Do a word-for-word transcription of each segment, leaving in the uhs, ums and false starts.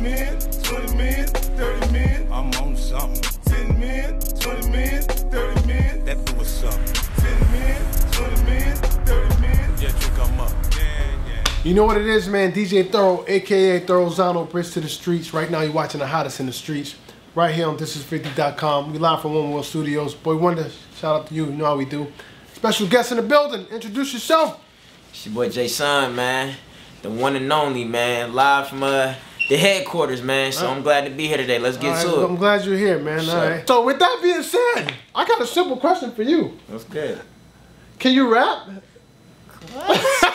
million, twenty million, thirty million. I'm on something. ten million, twenty million, thirty million. That do was something. ten million, twenty million, thirty million. Yeah, you come up. Yeah, yeah. You know what it is, man. D J Thorough, aka Thorough, Bridge to the Streets. Right now, you're watching the hottest in the streets. Right here on this is fifty dot com. We live from One World Studios. Boy Wonder, shout out to you. You know how we do. Special guest in the building. Introduce yourself. It's your boy Jay-Son, man. The one and only, man. Live from uh, the headquarters, man. So right. I'm glad to be here today. Let's get right, to it. I'm glad you're here, man. Sure. All right. So with that being said, I got a simple question for you. What's good? Can you rap? What?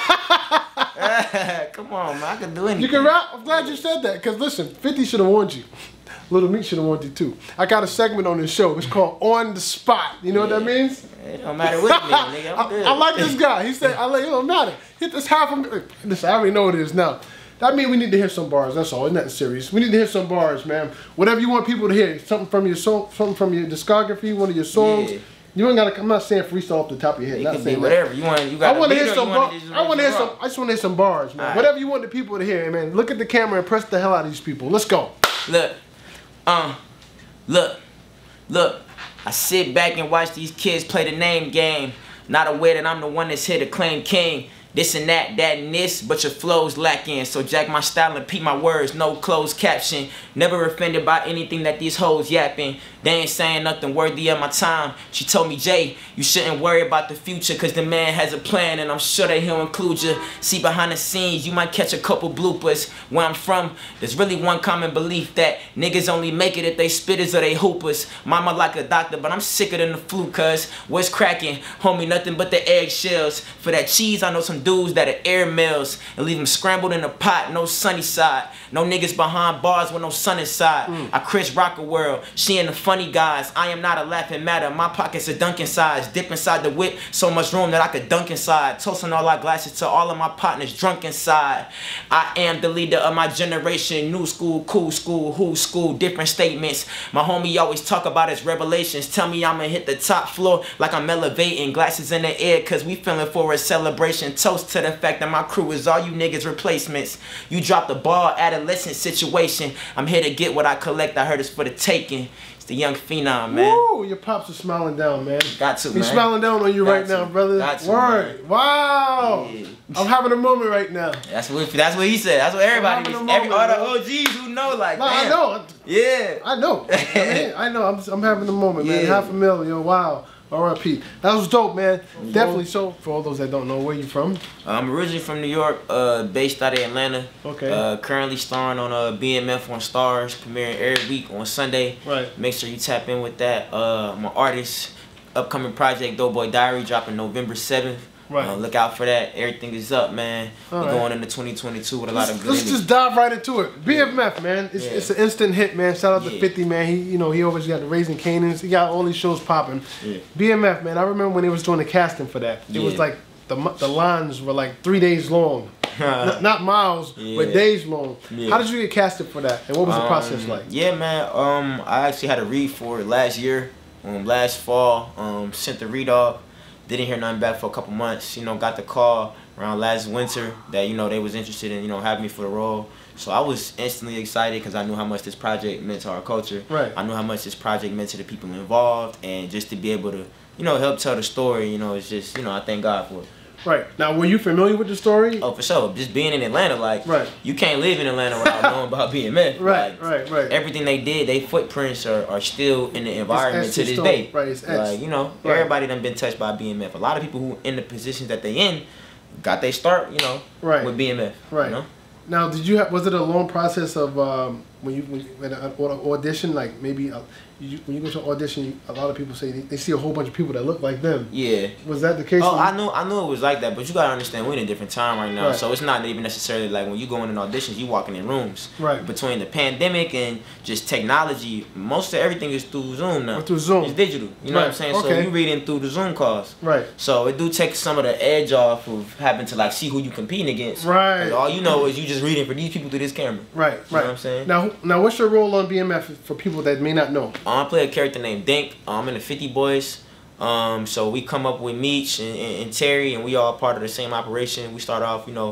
Come on, man. I can do anything. You can rap? I'm glad you said that. Because listen, fifty should have warned you. Little Meat should have warned you too. I got a segment on this show. It's called On the Spot. You know yeah. what that means? It don't matter what it means, nigga. I'm good. I, I like this guy. He said, I like, it don't matter. Hit this half of me. Listen, I already know what it is now. That means we need to hear some bars. That's all. It's nothing serious. We need to hear some bars, man. Whatever you want people to hear. Something from your song, something from your discography, one of your songs. Yeah. You ain't gotta. I'm not saying freestyle off the top of your head. It not can saying be whatever you want. You got. I want to hear some bars. I want to hear some. I just want to hear some bars, man. Right. Whatever you want the people to hear, man. Look at the camera and press the hell out of these people. Let's go. Look, um, look, look. I sit back and watch these kids play the name game, not aware that I'm the one that's here to claim king. This and that, that and this, but your flow's lacking. So jack my style and peep my words, no closed caption. Never offended by anything that these hoes yapping. They ain't saying nothing worthy of my time. She told me, Jay, you shouldn't worry about the future, cause the man has a plan and I'm sure that he'll include you. See, behind the scenes, you might catch a couple bloopers. Where I'm from, there's really one common belief that niggas only make it if they spitters or they hoopers. Mama like a doctor, but I'm sicker than the flu, cuz what's cracking? Homie, nothing but the eggshells. For that cheese, I know some dudes that are air mills and leave them scrambled in a pot, no sunny side. No niggas behind bars with no sun inside. Mm. I Chris Rock a world, she and the funny guys. I am not a laughing matter, my pockets are dunking size. Dip inside the whip, so much room that I could dunk inside. Toasting all our glasses to all of my partners drunk inside. I am the leader of my generation. New school, cool school, who school, different statements. My homie always talk about his revelations. Tell me I'ma hit the top floor like I'm elevating. Glasses in the air cause we feeling for a celebration. Toast to the fact that my crew is all you niggas replacements. You dropped the ball, adolescent situation. I'm here to get what I collect. I heard it's for the taking. It's the young phenom, man. Woo, your pops are smiling down, man. Got to, man. He's smiling down on you Got right to. now, brother. Got to, Word. Man. Wow. Yeah. I'm having a moment right now. That's what that's what he said. That's what everybody is. Every, all the O Gs who know, like, no, damn. I know. Yeah. I know. I, mean, I know. I'm, I'm having a moment, man. Yeah. Half a million. Yo, wow. R I P. That was dope, man. Definitely so. For all those that don't know, where you from? I'm originally from New York, uh, based out of Atlanta. Okay. Uh, currently starring on uh, B M F on Stars, premiering every week on Sunday. Right. Make sure you tap in with that. Uh, I'm an artist. Upcoming project, Doughboy Diary, dropping November seventh. Right. Uh, look out for that. Everything is up, man. All We're right. going into twenty twenty-two with a lot let's, of good Let's energy. just dive right into it. B M F, man. It's, Yeah. it's an instant hit, man. Shout out to Yeah. fifty, man. He, you know, he always got the Raising Canaans. He got all these shows popping. Yeah. B M F, man. I remember when they was doing the casting for that. It Yeah. was like the the lines were like three days long. not, not miles, Yeah. but days long. Yeah. How did you get casted for that? And what was the Um, process like? Yeah, man. Um, I actually had a read for it last year, um, last fall. Um, sent the read off. Didn't hear nothing back for a couple months. You know, got the call around last winter that, you know, they was interested in, you know, having me for the role. So I was instantly excited because I knew how much this project meant to our culture. Right. I knew how much this project meant to the people involved, and just to be able to, you know, help tell the story, you know, it's just, you know, I thank God for it. Right. Now, were you familiar with the story? Oh, for sure. Just being in Atlanta, like, Right. you can't live in Atlanta without knowing about B M F. Right, Like, right, right. Everything they did, they footprints are, are still in the environment etched to in this stone. day. Right, it's etched. Like, you know, Right. everybody done been touched by B M F. A lot of people who in the positions that they in got their start, you know, Right. with B M F. Right. You know? Now, did you have, was it a long process of um, when you when you had an audition? Like maybe uh, you, when you go to an audition, you, a lot of people say they, they see a whole bunch of people that look like them. Yeah. Was that the case? Oh, I knew I knew it was like that, but you gotta understand we're in a different time right now. Right. So it's not even necessarily like when you go in an auditions, you walking in rooms. Right. Between the pandemic and just technology, most of everything is through Zoom now. Or through Zoom. It's digital. You know Right. what I'm saying? Okay. So you reading through the Zoom calls. Right. So it do take some of the edge off of having to like see who you competing against. Right. 'Cause all you know is you just reading for these people through this camera. Right. You Right. know what I'm saying? Now, now, what's your role on B M F for people that may not know? I play a character named Dink. I'm in the fifty Boys. Um, so we come up with Meech and, and, and Terry, and we all part of the same operation. We start off, you know,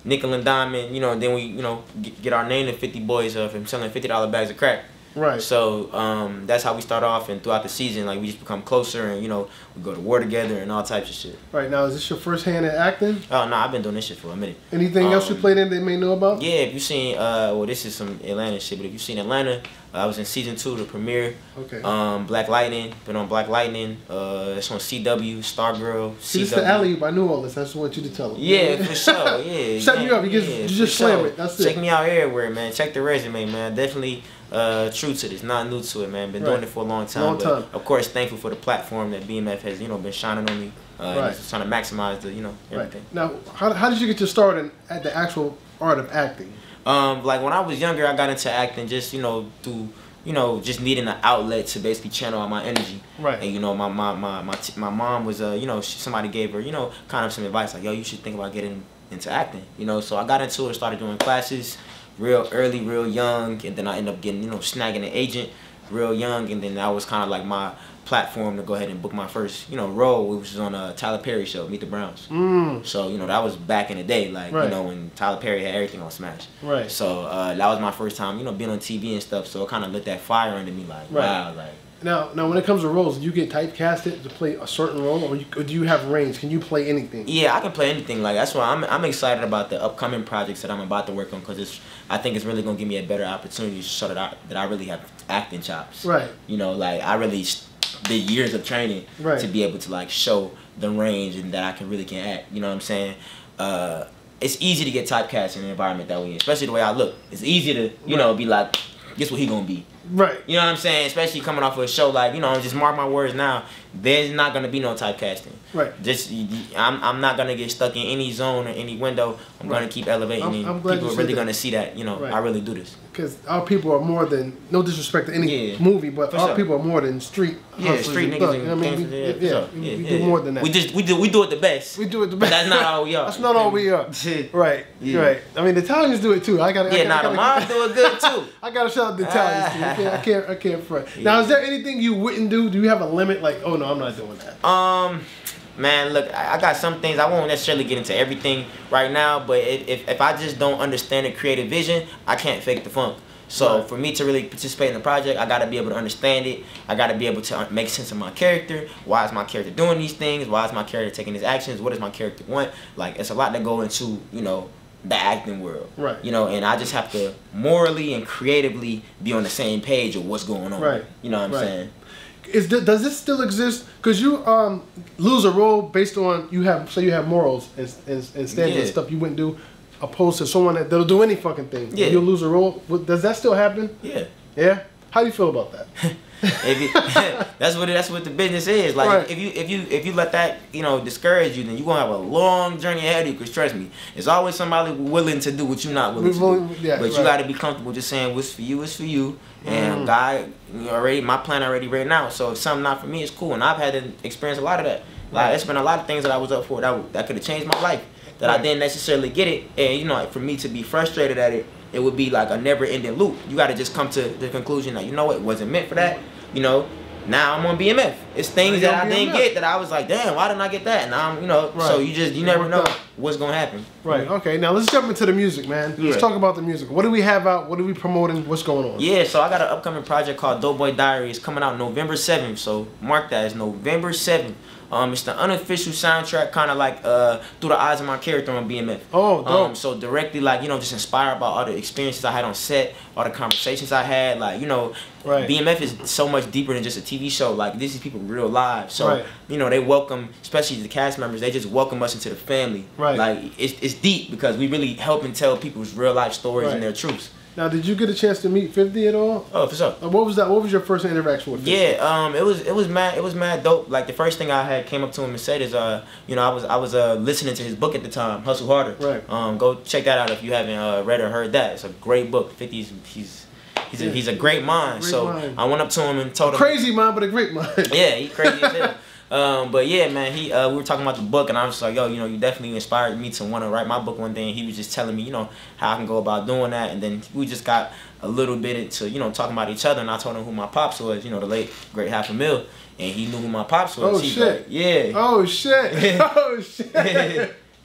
nickel and diamond, you know, and then we, you know, get, get our name to fifty Boys uh, from selling fifty dollar bags of crack. Right. So um, that's how we start off, and throughout the season, like we just become closer, and you know, we go to war together and all types of shit. Right now, is this your first hand at acting? Oh no, I've been doing this shit for a minute. Anything um, else you played in they may know about? Yeah, if you seen, uh, well, this is some Atlanta shit, but if you seen Atlanta, uh, I was in season two, the premiere. Okay. Um, Black Lightning, been on Black Lightning. Uh, it's on C W, Stargirl. See, C W. this is the alley oop. I knew all this. I just want you to tell them. Yeah, for sure. Yeah. Shut yeah, me up. You just, yeah, you just for slam sure. it. That's Check it. me out everywhere, man. Check the resume, man. Definitely uh, true to this. Not new to it, man. Been Right. doing it for a long time. Long but time. Of course, thankful for the platform that B M F has, you know, been shining on me. Uh, Right. and just trying to maximize the, you know, everything. Right. Now, how, how did you get your start in, at the actual art of acting? Um, like when I was younger, I got into acting just, you know, through, you know, just needing an outlet to basically channel out my energy. Right. And you know, my my my my, t my mom was, uh, you know, she, somebody gave her, you know, kind of some advice like, yo, you should think about getting into acting. You know, so I got into it, started doing classes, real early, real young, and then I ended up getting, you know, snagging an agent, real young, and then that was kind of like my platform to go ahead and book my first, you know, role, which was on a Tyler Perry show, Meet the Browns. Mm. So, you know, that was back in the day, like, Right. you know, when Tyler Perry had everything on Smash. Right. So, uh, that was my first time, you know, being on T V and stuff, so it kind of lit that fire under me, like, Right. wow, like. Now, now, when it comes to roles, do you get typecasted to play a certain role, or, you, or do you have range? Can you play anything? Yeah, I can play anything. Like that's why I'm I'm excited about the upcoming projects that I'm about to work on, because it's I think it's really gonna give me a better opportunity to show that I that I really have acting chops. Right. You know, like I really did years of training Right. to be able to like show the range and that I can really can act. You know what I'm saying? Uh, it's easy to get typecast in the environment that we in, especially the way I look. It's easy to you know be like, guess what he gonna be. Right. You know what I'm saying? Especially coming off of a show like, you know, just mark my words now, there's not going to be no typecasting. Right. Just, I'm, I'm not going to get stuck in any zone or any window. I'm Right. going to keep elevating, I'm- and I'm glad people you are said really that. going to see that, you know, Right. I really do this. Because our people are more than, no disrespect to any Yeah. movie, but For our sure. people are more than street Yeah, hustlers street and niggas thugs. and I mean, gangsters, we, yeah, yeah, for sure. we, yeah, we yeah, do yeah. more than that. We just, we do, we do it the best. We do it the But best. that's not all we are. That's not all we are. Right. Yeah. Right. I mean, the Italians do it too. I got. Yeah, I nah, gotta, the moms do it good too. I gotta shout out the Italians too. I can't. I can't. I can't front. Now, is there anything you wouldn't do? Do you have a limit? Like, oh no, I'm not doing that. Um, man, look, I I got some things. I won't necessarily get into everything right now, but if, if, if I just don't understand the creative vision, I can't fake the funk. So Right. for me to really participate in the project, I gotta be able to understand it. I gotta be able to make sense of my character. Why is my character doing these things? Why is my character taking these actions? What does my character want? Like, it's a lot that go into, you know, the acting world. Right. You know, and I just have to morally and creatively be on the same page of what's going on. Right. You know what I'm Right. saying? Is th- does this still exist? Because you um lose a role based on you have say you have morals and and, and standards and Yeah. stuff you wouldn't do, opposed to someone that that'll do any fucking thing. Yeah. You'll lose a role. What- Does that still happen? Yeah. Yeah. How do you feel about that? If you, that's what it, that's what the business is. Like Right. if you if you if you let that you know discourage you, then you are gonna have a long journey ahead of you. Cause trust me, there's always somebody willing to do what you're not willing to do. Yeah, but you right. got to be comfortable just saying what's for you is for you. And Mm. God, you already my plan already right now. So if something not for me, it's cool. And I've had to experience a lot of that. Like Right. it's been a lot of things that I was up for that that could have changed my life. That I Right. didn't necessarily get it. And you know, for me to be frustrated at it, it would be like a never-ending loop. You got to just come to the conclusion that you know what, it wasn't meant for that. You know. Now I'm on B M F. It's things Now that you're I on didn't B M F. get that I was like, damn, why didn't I get that? And I'm, you know, so Right. you just you It never worked know out. what's gonna happen. Right. Okay. Now let's jump into the music, man. Let's Yeah. talk about the music. What do we have out? What are we promoting? What's going on? Yeah, so I got an upcoming project called Dope Boy Diary. It's coming out November seventh. So mark that as November seventh. Um, it's the unofficial soundtrack, kind of like uh, through the eyes of my character on B M F. Oh, dope. Um, so directly, like, you know, just inspired by all the experiences I had on set, all the conversations I had. Like, you know, Right. B M F is so much deeper than just a T V show. Like, this is people real lives. So, Right. you know, they welcome, especially the cast members, they just welcome us into the family. Right. Like, it's, it's deep because we really help and tell people's real life stories Right. and their truths. Now, did you get a chance to meet fifty at all? Oh, for sure. Uh, What was that? What was your first interaction with fifty? Yeah, um, it was it was mad it was mad dope. Like the first thing I had came up to him and said is, uh, you know, I was I was uh listening to his book at the time, Hustle Harder. Right. Um, go check that out if you haven't uh, read or heard that. It's a great book. fifty's he's he's a, Yeah. he's a great mind. Great so mind. I went up to him and told him. Crazy mind, but a great mind. Yeah, he crazy as hell. Um, but yeah, man, he uh, we were talking about the book, and I was just like, yo, you know, you definitely inspired me to want to write my book one day. And he was just telling me, you know, how I can go about doing that. And then we just got a little bit into, you know, talking about each other. And I told him who my pops was, you know, the late great Half a Mil, and he knew who my pops was. Oh, He's shit. like, yeah. Oh shit! Oh shit!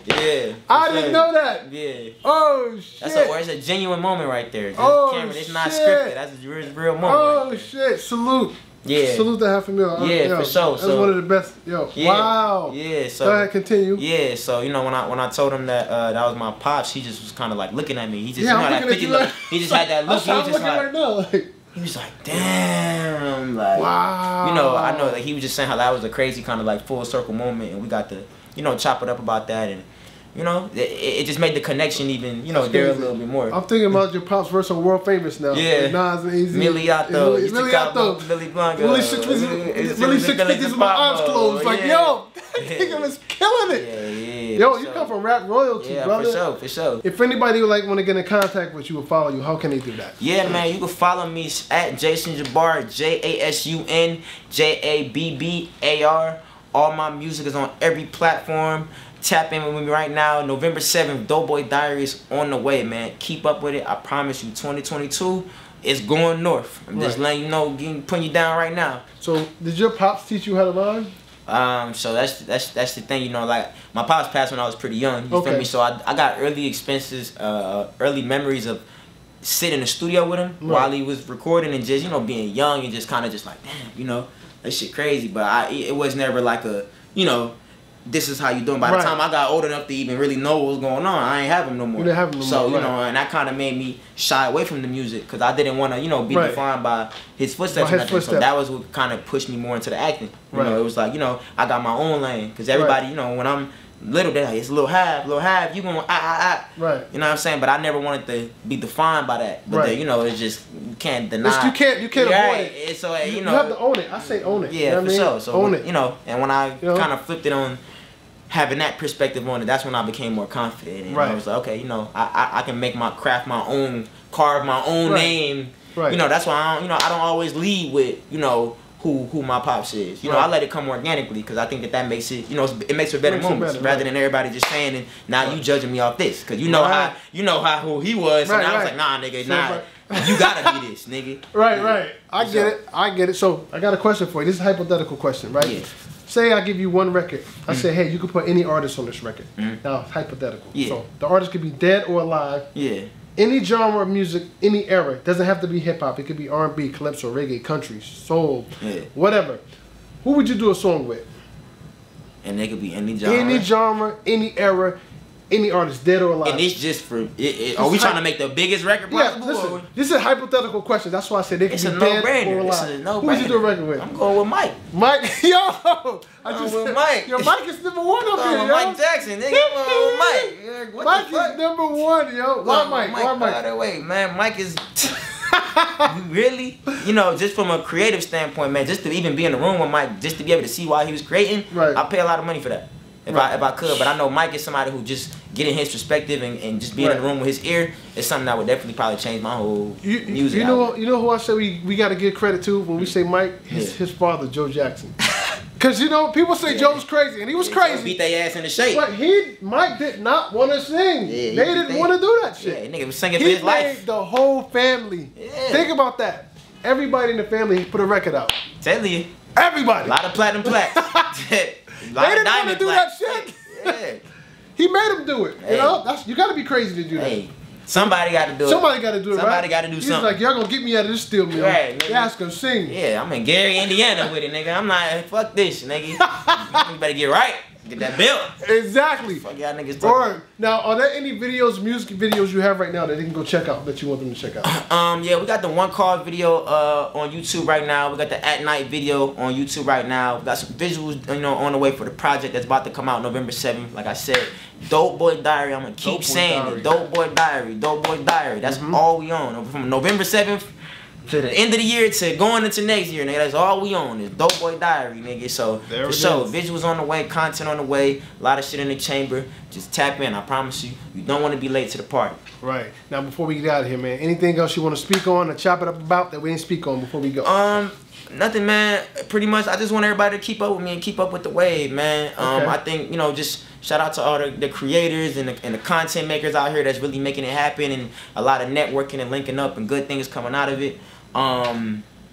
Yeah. I didn't know that. Yeah. Oh shit. That's a, it's a genuine moment right there. Just Oh, Cameron, it's not shit. scripted. That's a real, real moment. Oh right shit! Salute. Yeah. Salute to half a mil. Yeah, Yo, for sure. That's So- one of the best. Yo. Yeah. Wow. Yeah. So. Go ahead, continue. Yeah, so you know when I when I told him that uh, that was my pops, he just was kind of like looking at me. He just Yeah, you know I'm that looking at fifty you look. like- He just had that look. He I'm was just looking like right now. Like, he was like damn, like wow. you know I know like he was just saying how that was a crazy kind of like full circle moment, and we got to you know chop it up about that, and you know it, it just made the connection even you know That's there a crazy. little bit more. I'm thinking about your pops versus World Famous now. Yeah. Nas and Easy. Miliato, used to call Miliato. him Billy Blanco. Really six fifties, really six fifties with my eyes closed. Like, yeah. yo, that nigga was killing it. Yeah, yeah. Yo, for you sure. come from rap royalty, Yeah, brother. for sure, for sure. If anybody would like want to get in contact with you or follow you, how can they do that? Yeah, man, you can follow me at Jason Jabbar, J A S U N J A B B A R. All my music is on every platform. Tap in with me right now. November seventh, Doughboy Diaries on the way, man. Keep up with it. I promise you, twenty twenty-two is going north. I'm just Right. letting you know, getting, putting you down right now. So, did your pops teach you how to rhyme? Um, so that's that's that's the thing, you know. Like my pops passed when I was pretty young. You Okay. feel me? So I I got early expenses, uh, early memories of sitting in the studio with him Right. while he was recording and just you know being young and just kind of just like damn, you know, that shit crazy. But I it was never like a you know. This is how you doing. By Right. the time I got old enough to even really know what was going on, I ain't have him no more. You didn't have him no so more, you right. know, and that kind of made me shy away from the music because I didn't want to, you know, be Right. defined by his footsteps. By or his nothing. So footsteps. that was what kind of pushed me more into the acting. You Right. know, it was like you know, I got my own lane because everybody, you know, when I'm little, they're like, it's a little half, little half. You gonna ah ah ah. Right. You know what I'm saying? But I never wanted to be defined by that. But Right. then, you know, it's just you can't deny. It's- you can't- you can't Right. avoid it. It's so uh, you You, know. you have to own it. I say own it. Yeah, you know for what I mean? sure. So own it. you know, and when I You know? kind of flipped it on having that perspective on it, that's when I became more confident. And Right. I was like, okay, you know, I, I I can make my craft my own, carve my own Right. name. Right. You know, that's why I don't, you know I don't always lead with you know who who my pops is. You know, Right. I let it come organically because I think that that makes it you know it makes for better Makes it moments better, rather right. than everybody just saying and now you judging me off this because you know Right. how you know how who he was Right, and I was right. like nah nigga So, nah right. you gotta be this nigga. Right, Yeah. right. I So- get it. I get it. So I got a question for you. This is a hypothetical question, right? Yeah. Say I give you one record. I say, hey, you can put any artist on this record. Mhm. Now, hypothetical. Yeah. So the artist could be dead or alive. Yeah. Any genre of music, any era. It doesn't have to be hip hop. It could be R and B, calypso, reggae, country, soul, Yeah. whatever. Who would you do a song with? And they could be any genre. Any genre, any era, any artist, dead or alive. And it's just for. It, it, are we trying to make the biggest record Yeah, possible? listen. or- This is a hypothetical question. That's why I said they could It's be a dead or no-brainer. It's alive. a no-brainer. Who would you do a record with? I'm going with Mike. Mike, yo, I I'm just with said, Mike. Yo, Mike is number one up I'm here, going yo. with Mike Jackson, nigga. I'm going with Mike. Yeah, What Mike the fuck? is number one, yo. Why I'm Mike? with Why By Mike? the way, man, Mike is. Really? You know, just from a creative standpoint, man, just to even be in the room with Mike, just to be able to see why he was creating, Right. I pay a lot of money for that. If Right. I if I could, but I know Mike is somebody who just getting his perspective and, and just being in the Right. room with his ear is something that would definitely probably change my whole You, music. you know, outlook. you know who I say we, we got to give credit to when we say Mike? His, Yeah. his father, Joe Jackson. Because, you know, people say Joe's crazy, and he was Beat crazy. their ass in the shape. But he, Mike did not want to sing. Yeah, he they beat didn't they- want to do that Yeah, shit. nigga was singing for He his made life. the whole family. Yeah. Think about that. Everybody in the family put a record out. Tell you, Everybody. a lot of platinum plaques. a lot They of didn't want to diamond do plaques. that shit. Yeah. He made him do it. Hey. You know, that's you got to be crazy to do that. Hey, somebody got to do it. Somebody got to do it, Somebody right? gotta do He's something. like, y'all gonna get me out of this steel mill. Right, nigga. Y'all gonna sing. Yeah, I'm in Gary, Indiana with it, nigga. I'm not, fuck this, nigga. You better get right. Get that bill. Exactly. Fuck y'all niggas talking. Or now, are there any videos, music videos you have right now that they can go check out that you want them to check out? Um, yeah, we got the one call video uh on YouTube right now. We got the at night video on YouTube right now. We got some visuals, you know, on the way for the project that's about to come out November seventh. Like I said, Dope Boy Diary. I'm gonna keep Dope Boy saying Diary. it. Dope Boy Diary. Dope Boy Diary. That's Mhm. all we on from November seventh to the end of the year to going into next year, nigga. That's all we on is Dope Boy Diary, nigga. So There for it sure, is. visuals on the way, content on the way, a lot of shit in the chamber. Just tap in. I promise you, you don't want to be late to the party. Right. Now, before we get out of here, man, anything else you want to speak on or chop it up about that we didn't speak on before we go? Um, nothing, man. Pretty much, I just want everybody to keep up with me and keep up with the wave, man. Um, Okay. I think you know, just shout out to all the, the creators and the, and the content makers out here that's really making it happen, and a lot of networking and linking up and good things coming out of it. Um,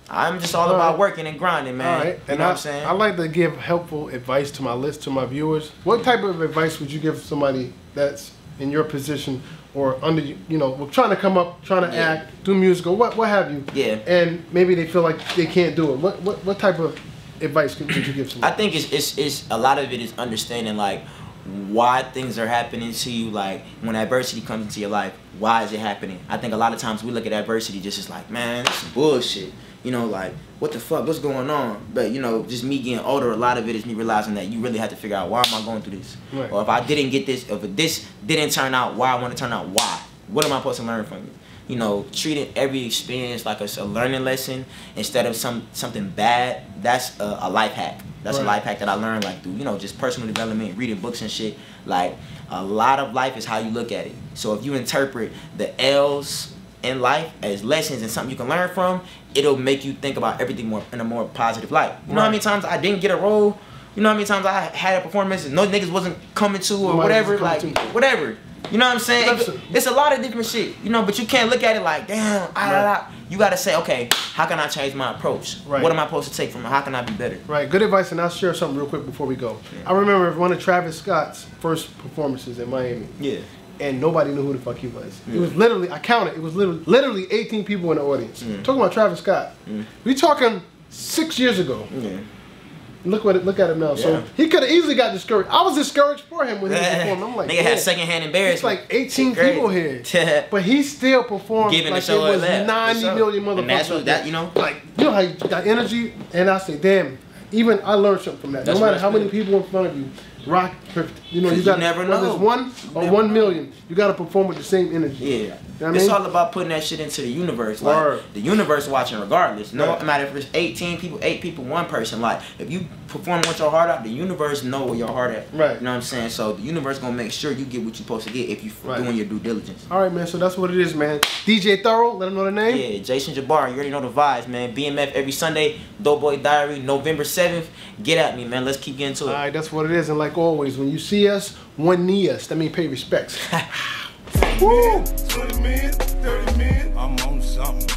I'm just all, all about right. working and grinding, man. All right. You and know I, what I'm saying? I like to give helpful advice to my list, to my viewers. What type of advice would you give somebody that's in your position or under, you know, trying to come up, trying to yeah. act, do music, or what, what have you? Yeah. And maybe they feel like they can't do it. What, what, what type of advice could you give somebody? I think it's, it's, it's a lot of it is understanding like why things are happening to you. Like when adversity comes into your life, why is it happening? I think a lot of times we look at adversity just as like, man, that's some bullshit. You know, like, what the fuck, what's going on? But, you know, just me getting older, a lot of it is me realizing that you really have to figure out, why am I going through this? Right. Or if I didn't get this, if this didn't turn out, why I want to turn out, why? What am I supposed to learn from it? You know, treating every experience like a, a learning lesson instead of some something bad, that's a, a life hack. That's right. a life hack that I learned, like, through, you know, just personal development, reading books and shit. Like, a lot of life is how you look at it. So if you interpret the L's in life as lessons and something you can learn from, it'll make you think about everything more in a more positive light. You know right. how many times I didn't get a role? You know how many times I had a performance and no niggas wasn't coming to or Nobody whatever, like to. whatever. You know what I'm saying? It, it's a lot of different shit, you know, but you can't look at it like, damn, ah, right. ah, ah. You gotta say, okay, how can I change my approach? Right. What am I supposed to take from it? How can I be better? Right, good advice, and I'll share something real quick before we go. Yeah. I remember one of Travis Scott's first performances in Miami. Yeah. And nobody knew who the fuck he was. Mm. It was literally, I counted, it was literally, literally eighteen people in the audience. Mm. Talking about Travis Scott. Mm. We talking six years ago. Yeah. Look what it, look at him now. Yeah. So he could have easily got discouraged. I was discouraged for him when he was performing. I'm like, nigga had secondhand embarrassment. It's like eighteen people here, but he still performed Giving like the show it was ninety million motherfuckers. And that's what that, you know, like, you know how you got energy, and I say, damn. Even I learned something from that. That's no matter how many people in front of you, rock, you know, you got never whether know. it's one or one million, you got to perform with the same energy. Yeah, you know what it's I mean? all about putting that shit into the universe. Like Word. the universe watching regardless. No right. matter if it's eighteen people, eight people, one person. Like if you perform with your heart out, the universe know where your heart at. Right. You know what I'm saying? So the universe gonna make sure you get what you're supposed to get if you right. doing your due diligence. All right, man. So that's what it is, man. D J Thorough, let him know the name. Yeah, Jason Jabbar. You already know the vibes, man. B M F every Sunday. Doughboy Diary, November seventh. Get at me, man. Let's keep getting to it. All right, that's what it is. And like always, when you see us, one knee us. That means pay respects. Woo! twenty minutes, thirty minutes, I'm on something.